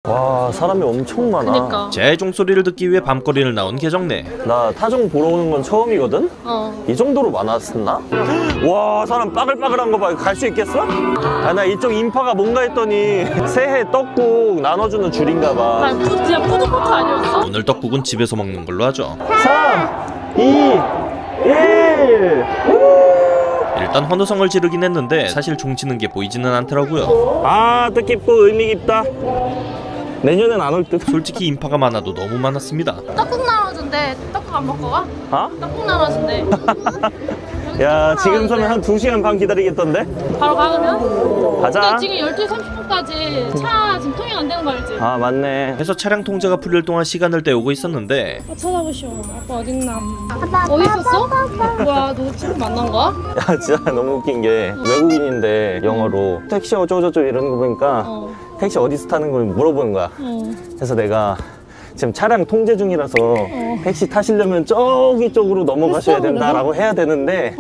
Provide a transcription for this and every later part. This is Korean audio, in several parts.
와, 사람이 엄청 많아. 그니까. 제 종소리를 듣기 위해 밤거리를 나온 계정네. 나 타종 보러 오는 건 처음이거든? 이 정도로 많았었나? 와, 사람 빠글빠글한 거 봐. 갈 수 있겠어? 아, 나 이쪽 인파가 뭔가 했더니 새해 떡국 나눠주는 줄인가 봐. 아, 진짜 푸드코트 아니었어? 오늘 떡국은 집에서 먹는 걸로 하죠. 3, 2, 1. 일단 환호성을 지르긴 했는데 사실 종치는 게 보이지는 않더라고요. 아, 뜻깊고 의미 깊다. 내년엔 안 올 듯. 솔직히 인파가 많아도 너무 많았습니다. 떡국 나눠준대. 떡국 안 먹고 가? 어? 떡국 나눠준대. 야, 지금 서면 한 2시간 반 기다리겠던데? 바로 가면? 가자. 근데 지금 12시 30분까지 차 지금 통행 안 되는 거 알지? 아, 맞네. 해서 차량 통제가 풀릴 동안 시간을 때우고 있었는데 찾아보시오. 아빠 어딨나? 어디 있었어? 뭐야, 너 친구 만난 거야? 야, 진짜 너무 웃긴 게 외국인인데 영어로 택시 어쩌고저쩌고 이러는 거 보니까 택시 어디서 타는 걸 물어보는 거야. 그래서 내가 지금 차량 통제 중이라서 택시 타시려면 저기 쪽으로 넘어가셔야 된다라고 해야 되는데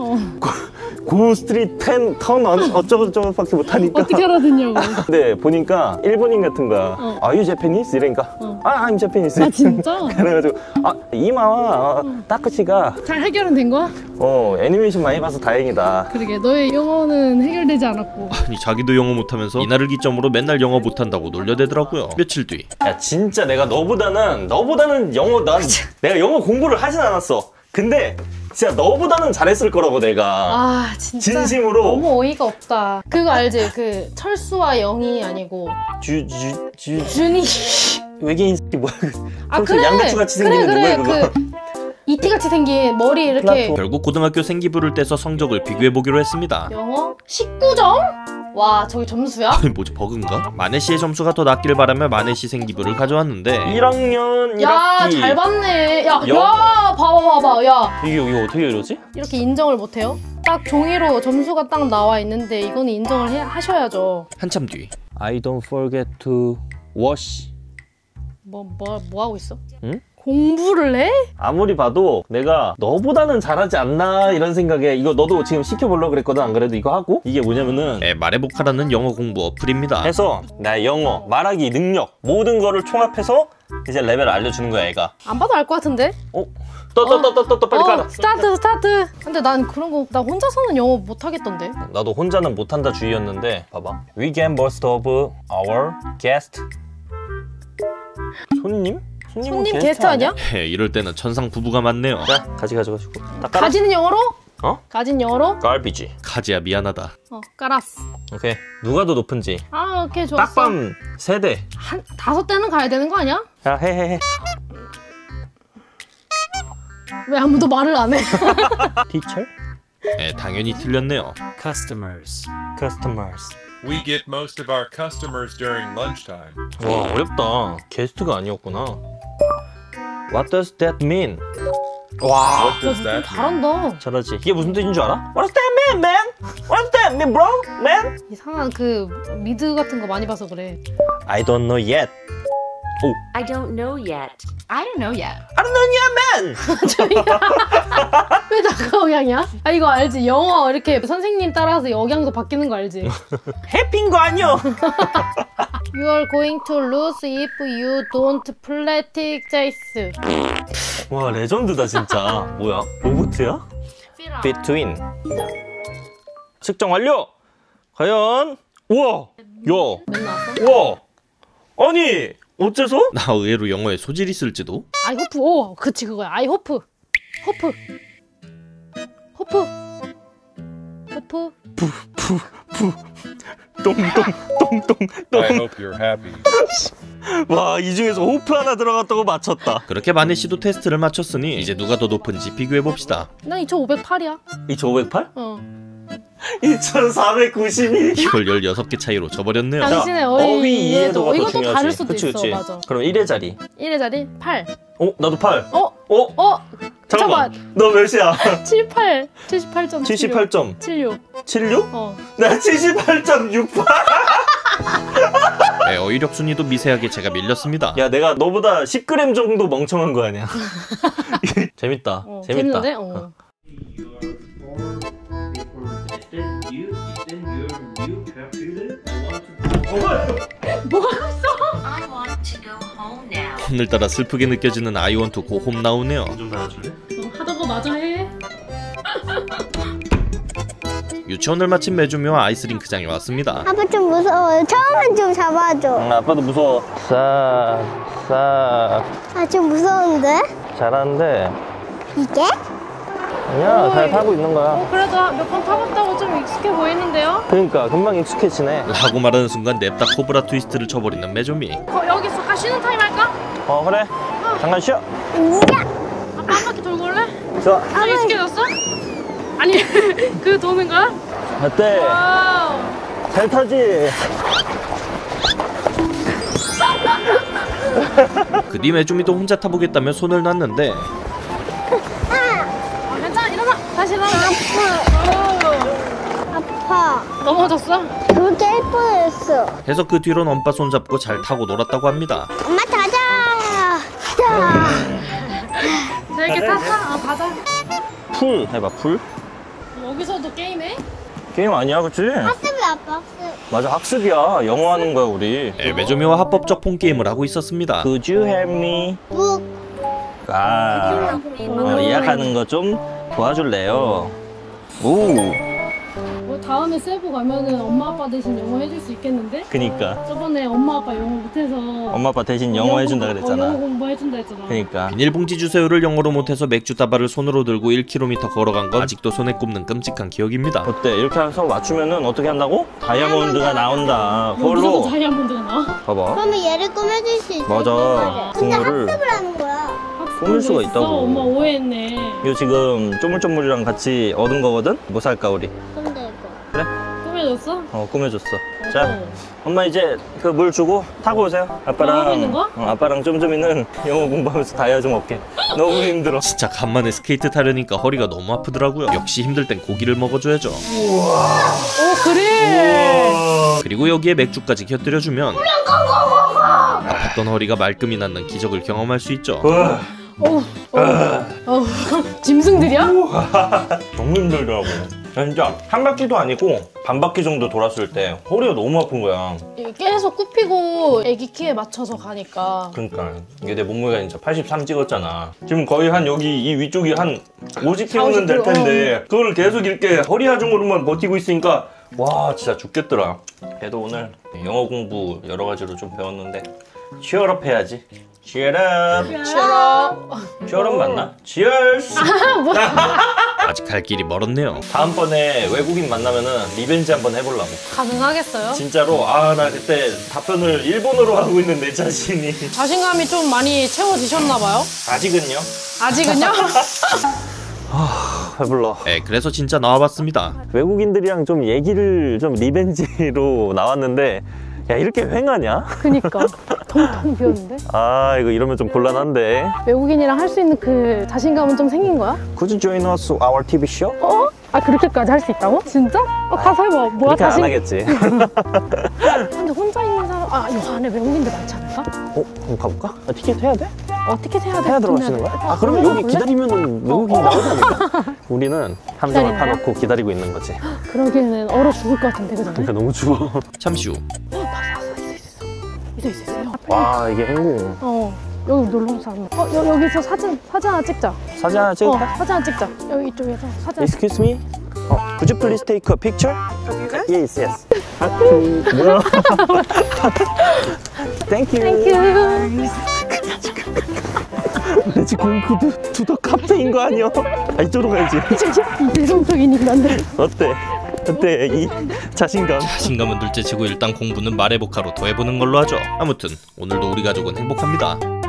고 스트리트 10 턴 어쩌고저쩌고밖에 못하니까 어떻게 알아듣냐고. 근데 보니까 일본인 같은 거야. Are you Japanese? 이러니까 아, I'm Japanese. 아, 진짜? 그래가지고 아, 이마와 타크시가 잘 해결은 된 거야? 애니메이션 많이 봐서 다행이다. 그러게, 너의 영어는 해결되지 않았고. 아니 자기도 영어 못하면서 이날을 기점으로 맨날 영어 못한다고 놀려대더라고요. 며칠 뒤 야, 진짜 내가 너보다는 내가 영어 공부를 하진 않았어. 근데 진짜 너보다는 잘했을 거라고 내가. 아, 진짜 진심으로. 너무 어이가 없다. 그거 알지? 그 철수와 영이 아니고 준이. 외계인 새끼 뭐야? 아, 그래. 양배추같이 생기는 누구야 그거? 그 이티같이 생긴 머리 이렇게. 결국 고등학교 생기부를 떼서 성적을 비교해보기로 했습니다. 영어 19점? 와, 저기 점수야? 아니 뭐지, 버그인가? 마네씨의 점수가 더 낮길 바라며 마네씨 생기부를 가져왔는데 1학년 야, 1학기. 잘 봤네. 야, 영어. 봐봐. 야, 이거 어떻게 이러지? 이렇게 인정을 못해요? 딱 종이로 점수가 딱 나와 있는데 이거는 인정을 하셔야죠. 한참 뒤 I don't forget to wash. 뭐 하고 있어? 응? 공부를 해? 아무리 봐도 내가 너보다는 잘하지 않나 이런 생각에 이거 너도 지금 시켜보려고 그랬거든. 안 그래도 이거 하고 이게 뭐냐면은 말해보카라는 영어 공부 어플입니다. 해서 나의 영어, 말하기, 능력 모든 거를 총합해서 이제 레벨을 알려주는 거야 얘가. 안 봐도 알 것 같은데? 떠 빨리 가라. 스타트. 근데 난 그런 거, 나 혼자서는 영어 못 하겠던데. 나도 혼자는 못한다 주의였는데 봐봐. We get most of our guest. 손님 게스트 아니야? 이럴 때는 천상 부부가 많네요. 자, 가져가지고 딱 깔아. 가지는 영어로? 가진 영어로? garbage. 가지야 미안하다. 깔았어. 오케이. 누가 더 높은지. 아, 오케이, 좋았어. 딱밤 세대. 한 5대는 가야 되는 거 아니야? 야, 해. 왜 아무도 말을 안 해? Teacher? 당연히 틀렸네요. Customers. We get most of our customers during lunchtime. 와, 어렵다. 게스트가 아니었구나. What does that mean? 와, What does that mean? 잘한다. 잘하지. 이게 무슨 뜻인 줄 알아? What does that mean, man? What does that mean, bro? Man? 이상한 그 미드 같은 거 많이 봐서 그래. I don't know yet. I don't know yet. I don't know yet. I don't know yet, man. 왜 나가 억양이야? 아, 이거 알지? 영어 이렇게 선생님 따라서 억양도 바뀌는 거 알지? 해피인 거 아니야? You are going to lose if you don't practice. 와, 레전드다 진짜. 뭐야? 로봇이야? Between. 측정 완료. 과연? 우와. 맨 나왔어? 우와. 아니, 어째서? 나 의외로 영어에 소질이 있을지도. I hope. 오, 그치, 그거야. I hope. 호프. I hope you're happy. 와, 이 중에서 호프 하나 들어갔다고 맞췄다. 그렇게 마네씨도 테스트를 마쳤으니 이제 누가 더 높은지 비교해봅시다. 난 2508이야. 2508? 2492. 2492. 이걸 16개 차이로 져버렸네요. 당신의 어휘 이해도가 더 이것도 중요하지. 다를 수도 그치, 있어. 그치. 맞아. 그럼 1의 자리. 1의 자리 8. 나도 8. 잠깐만. 너 몇이야? 78. 78점. 78점. 76. 76? 나 78.68. 어휘력 순위도 미세하게 제가 밀렸습니다. 야, 내가 너보다 10g 정도 멍청한 거 아니야? 재밌다. 재밌다. 재밌는데? I want 오늘따라 슬프게 느껴지는 I want to go home 나오네요. 좀 달아줄래? 하던 거 마저 해. 유치원을 마친 메주미와 아이스링크장에 왔습니다. 아빠 좀 무서워요. 처음엔 좀 잡아줘. 아빠도 무서워. 싹. 아, 좀 무서운데? 잘하는데. 이게? 아니야, 잘 타고 있는 거야. 그래도 몇 번 타봤다고 좀 익숙해 보이는데요? 그러니까 금방 익숙해지네. 라고 말하는 순간 냅다 코브라 트위스트를 쳐버리는 메주미. 여기서 잠깐 쉬는 타임 할까? 그래. 잠깐 쉬어. 야! 아빠 한 바퀴 돌고 올래? 좋아. 너 익숙해졌어? 아니 그 도는 거야? 어때? 와우. 잘 타지? 그 뒤 메주미도 혼자 타보겠다며 손을 놨는데 괜찮아, 일어나. 다시 일어나. 아파. 넘어졌어? 그거 깰 뻔했어. 해서 그 뒤로는 엄빠 손잡고 잘 타고 놀았다고 합니다. 엄마 가자. 자. 재밌게 탔어? 가자. 풀 해봐, 풀. 여기서도 게임해? 게임 아니야, 그치? 학습이 아빠 학습. 맞아, 학습이야. 영어 하는 거야, 우리. 메주미와 합법적 폰게임을 하고 있었습니다. Could you help me? 묵. 예약하는 거 좀 도와줄래요? 오, 뭐 다음에 세부 가면은 엄마 아빠 대신 영어 해줄 수 있겠는데? 그니까. 저번에 엄마 아빠 영어 못해서 엄마 아빠 대신 영어 해준다 그랬잖아. 영어 공부해준다 했잖아. 그니까. 비닐봉지 주세요를 영어로 못해서 맥주 다발을 손으로 들고 1km 걸어간 건 아직도 손에 꼽는 끔찍한 기억입니다. 어때? 이렇게 해서 맞추면은 어떻게 한다고? 다이아몬드가 나온다. 여기서도 그걸로. 다이아몬드가 나와? 봐봐. 그러면 얘를 꾸며줄 수 있어. 맞아. 근데 국물을 학습을 하는 거야. 꾸밀 수가 있다고. 엄마 오해했네. 이거 지금 쪼물쪼물이랑 같이 얻은 거거든? 뭐 살까, 우리? 근데 이거. 그래? 꾸며줬어? 꾸며줬어. 자, 엄마 이제 그 물 주고 타고 오세요. 하고 있는 거? 아빠랑 쫌쫌이는 영어 공부하면서 다이아 좀 얻게. 너무 힘들어. 진짜 간만에 스케이트 타려니까 허리가 너무 아프더라고요. 역시 힘들 땐 고기를 먹어줘야죠. 오 그래. 그리고 여기에 맥주까지 곁들여주면 아팠던 허리가 말끔히 낫는 기적을 경험할 수 있죠. 짐승들이야? 너무 힘들더라고. 진짜 한 바퀴도 아니고 반 바퀴 정도 돌았을 때 허리가 너무 아픈 거야. 계속 굽히고 애기 키에 맞춰서 가니까. 그러니까 이게 내 몸무게가 진짜 83 찍었잖아. 지금 거의 한 여기 이 위쪽이 한 50kg는 될 텐데 그걸 계속 이렇게 허리 하중으로만 버티고 있으니까 와 진짜 죽겠더라. 그래도 오늘 영어 공부 여러 가지로 좀 배웠는데 cheer up 해야지. cheer up. cheer up 맞나? cheers. 아직 갈 길이 멀었네요. 다음번에 외국인 만나면은 리벤지 한번 해보려고. 가능하겠어요? 진짜로 나 그때 답변을 일본어로 하고 있는 내 자신이 자신감이 좀 많이 채워지셨나봐요? 아직은요? 아직은요? 배불러. 네, 그래서 진짜 나와봤습니다. 외국인들이랑 좀 얘기를 좀 리벤지로 나왔는데 야 이렇게 횡하냐? 그니까 텅텅 비었는데? 이거 이러면 좀 곤란한데. 외국인이랑 할 수 있는 그 자신감은 좀 생긴 거야? Could you join us our TV show? 그렇게까지 할 수 있다고? 진짜? 가서 해봐. 뭐야 그렇게 안 자신? 하겠지. 근데 혼자 있는 사람 이 안에 외국인들 많지 않을까? 그럼 가볼까? 티켓 해야 돼? 어떻게 해야 돼? 해야 들어갈 수 있는 거야? 그러면 여기 기다리면 외국인 나오지 않을까? 우리는 함정을 기다리나요? 파놓고 기다리고 있는 거지. 그러기에는 얼어 죽을 것 같은데 그잖아. 그러니까 너무 추워. 잠시 후 있어. 와 이게 행궁. 여기 놀러 온 사람. 여기서 사진 하나 찍자. 사진 하나 찍을까? 사진 하나 찍자. 여기 이쪽에서 사진. Excuse me? Could you please take a picture? Yes, yes. 뭐야? Thank you. 땡큐. 레지 공쿠드 투더 카페인 거 아니야? 이쪽으로 가야지. 내성적인 인간들. 어때? 어때? 이 자신감. 자신감은 둘째치고 일단 공부는 말해보카로 더 해보는 걸로 하죠. 아무튼 오늘도 우리 가족은 행복합니다.